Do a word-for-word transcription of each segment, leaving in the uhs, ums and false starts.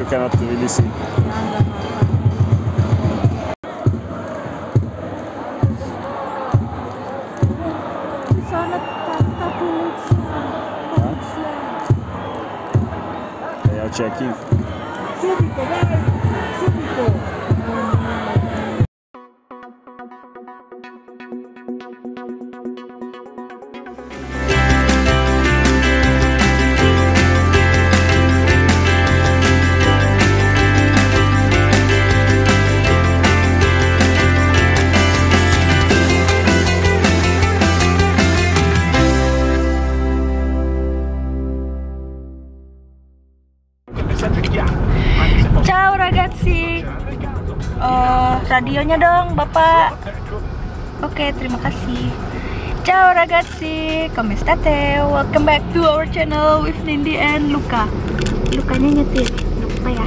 kan inte vill se. Di sana tanta polizia. Polizia. Jag checkar in. Subito, vai! Subito! Ciao ragazzi. Uh, radionya dong Bapak. Oke, terima kasih. Ciao ragazzi, come state? Welcome back to our channel with Nindi and Luca. Lukanya nyetir, lupa ya.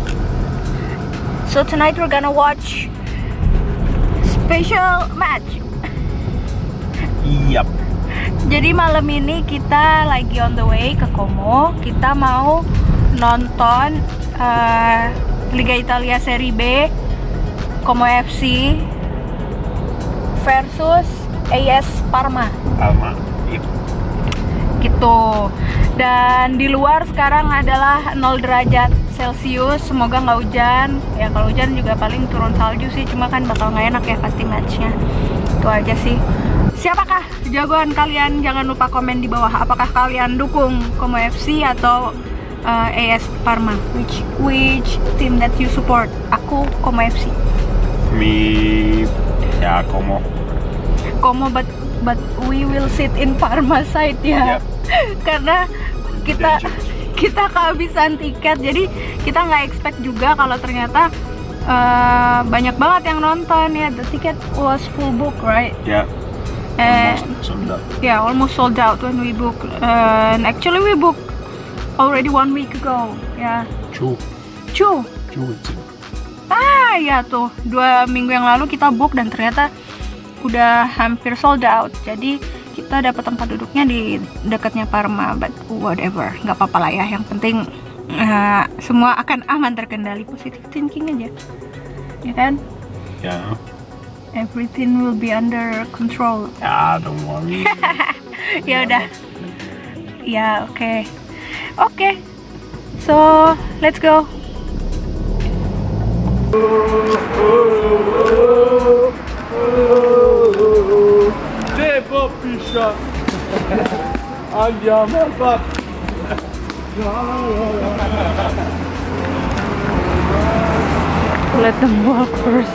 So tonight we're gonna watch special match. Yap. Jadi malam ini kita lagi on the way ke Como. Kita mau nonton uh, Liga Italia Serie B, Como F C versus A S Parma. Parma. Yep. Gitu. Dan di luar sekarang adalah nol derajat Celcius. Semoga nggak hujan. Ya kalau hujan juga paling turun salju sih. Cuma kan bakal nggak enak ya pasti matchnya. Itu aja sih. Siapakah jagoan kalian? Jangan lupa komen di bawah. Apakah kalian dukung Como F C atau uh, A S Parma? Which which team that you support? Aku Como F C. Me, ya Como. Como, but but we will sit in Parma side ya. Yep. Karena kita kita kehabisan tiket, jadi kita nggak expect juga kalau ternyata uh, banyak banget yang nonton ya. The ticket was full book, right? Yeah. And Almost sold out. yeah, almost sold out when we book. Uh, and actually we booked already one week ago. Ya. Two. Cu. Two weeks ago. Ah ya tuh, dua minggu yang lalu kita book dan ternyata udah hampir sold out. Jadi kita dapat tempat duduknya di dekatnya Parma, but whatever, nggak apa-apa lah ya. Yang penting uh, semua akan aman, terkendali, positive thinking aja, ya kan? Ya. Yeah. Everything will be under control. Ya, don't worry. Ya udah. Ya oke, okay. oke. Okay. So let's go. Devo piscia. Andiamo al bar. Let them walk first.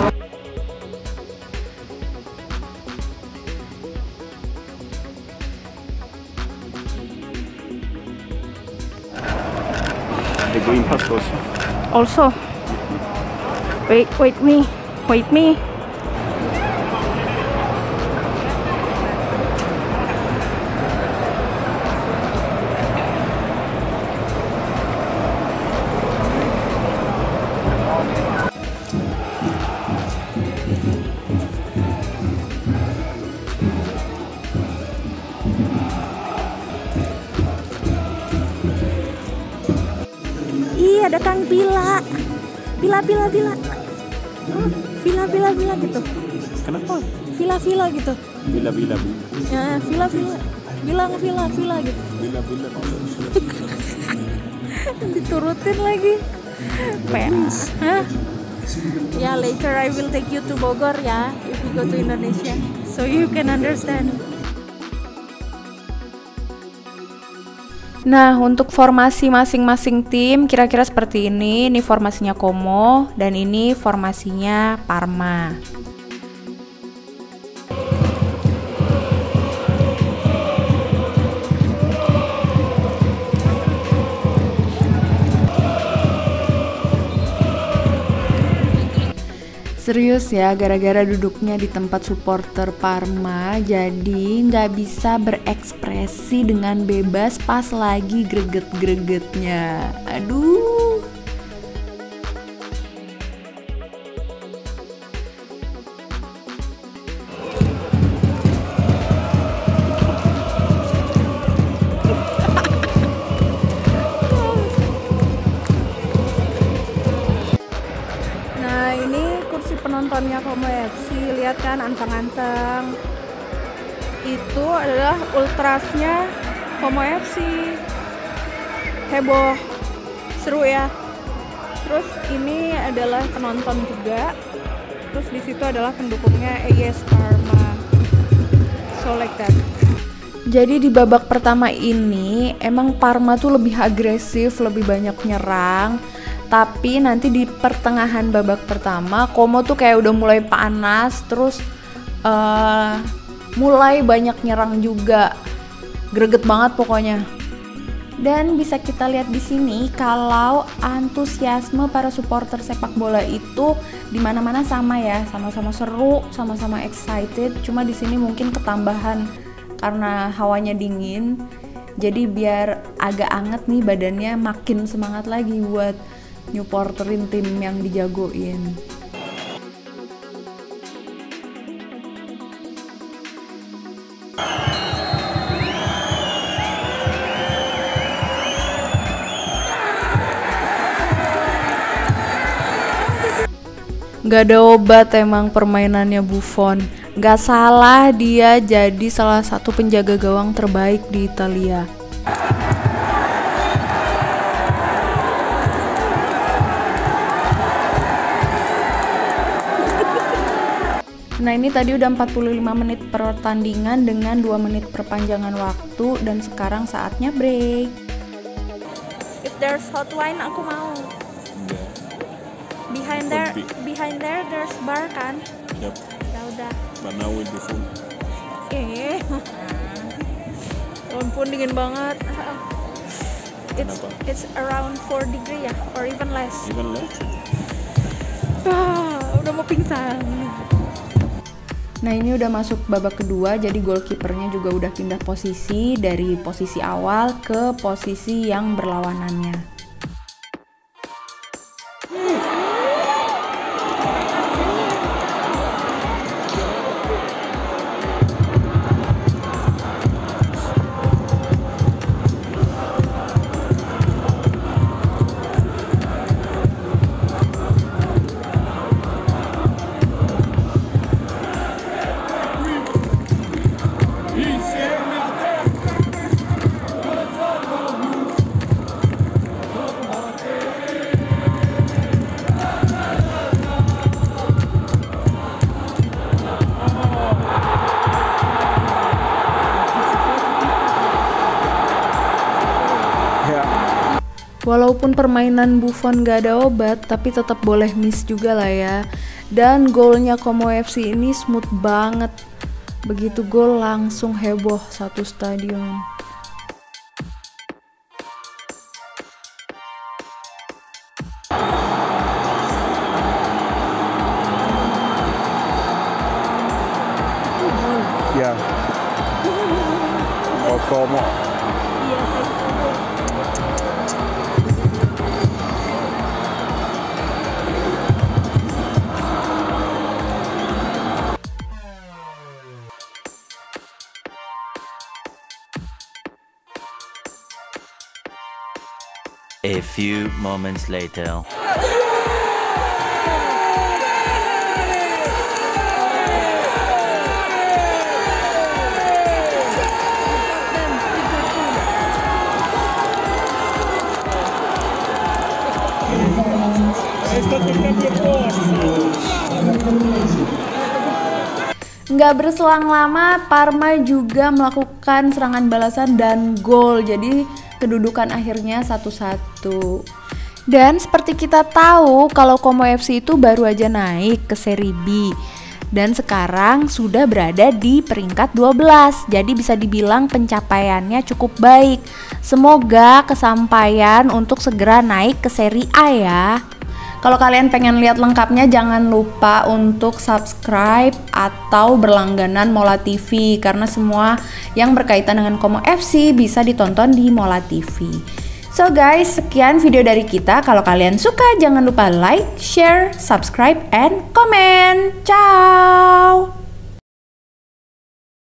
The green pass also. Also, wait, wait me, wait me. Iya, ada Kang Pila, Pila, Pila, Pila, oh, Pila, Pila, Pila gitu. Kenapa? Pila, Pila gitu. Bila, bila, bila. Ya, Pila, Pila, bilang Pila, Pila gitu. Bila, bila. Diturutin lagi. Please. Hah? Ya, later I will take you to Bogor ya, if you go to Indonesia, so you can understand. Nah, untuk formasi masing-masing tim kira-kira seperti ini. Ini formasinya Como dan ini formasinya Parma. Serius ya, gara-gara duduknya di tempat supporter Parma, jadi nggak bisa berekspresi dengan bebas pas lagi greget-gregetnya. Aduh. penontonnya Como F C. Lihat kan anteng-anteng. Itu adalah ultrasnya Como F C. Heboh, seru ya. Terus ini adalah penonton juga. Terus di situ adalah pendukungnya A S Parma. So like that. Jadi di babak pertama ini emang Parma tuh lebih agresif, lebih banyak nyerang. Tapi nanti di pertengahan babak pertama Como tuh kayak udah mulai panas, terus uh, mulai banyak nyerang juga. Greget banget pokoknya. Dan bisa kita lihat di sini kalau antusiasme para supporter sepak bola itu di mana-mana sama ya, sama-sama seru, sama-sama excited. Cuma di sini mungkin ketambahan karena hawanya dingin, jadi biar agak anget nih badannya, makin semangat lagi buat nyuporterin tim yang dijagoin. Gak ada obat emang permainannya Buffon. Gak salah dia jadi salah satu penjaga gawang terbaik di Italia. Nah ini tadi udah empat puluh lima menit pertandingan dengan dua menit perpanjangan waktu. Dan sekarang saatnya break. If there's hot wine aku mau. Behind there, behind there there's bar kan? Yep. Ya udah. But now with the food. Eh. Ampun dingin banget. It's Kenapa? it's around four degree ya, or even less. Even less? Ah, udah mau pingsan. Nah ini udah masuk babak kedua, jadi goalkeepernya juga udah pindah posisi dari posisi awal ke posisi yang berlawanannya. Walaupun permainan Buffon gak ada obat, tapi tetap boleh miss juga lah ya. Dan golnya Como F C ini smooth banget. Begitu gol langsung heboh satu stadion. Ya. For Como. A few moments later. Nggak berselang lama, Parma juga melakukan serangan balasan dan gol. Jadi kedudukan akhirnya satu satu. Dan seperti kita tahu kalau Como F C itu baru aja naik ke seri B. Dan sekarang sudah berada di peringkat dua belas. Jadi bisa dibilang pencapaiannya cukup baik. Semoga kesampaian untuk segera naik ke seri A ya. Kalau kalian pengen lihat lengkapnya, jangan lupa untuk subscribe atau berlangganan Mola T V, karena semua yang berkaitan dengan Como F C bisa ditonton di Mola T V. So guys, sekian video dari kita. Kalau kalian suka, jangan lupa like, share, subscribe, and comment. Ciao!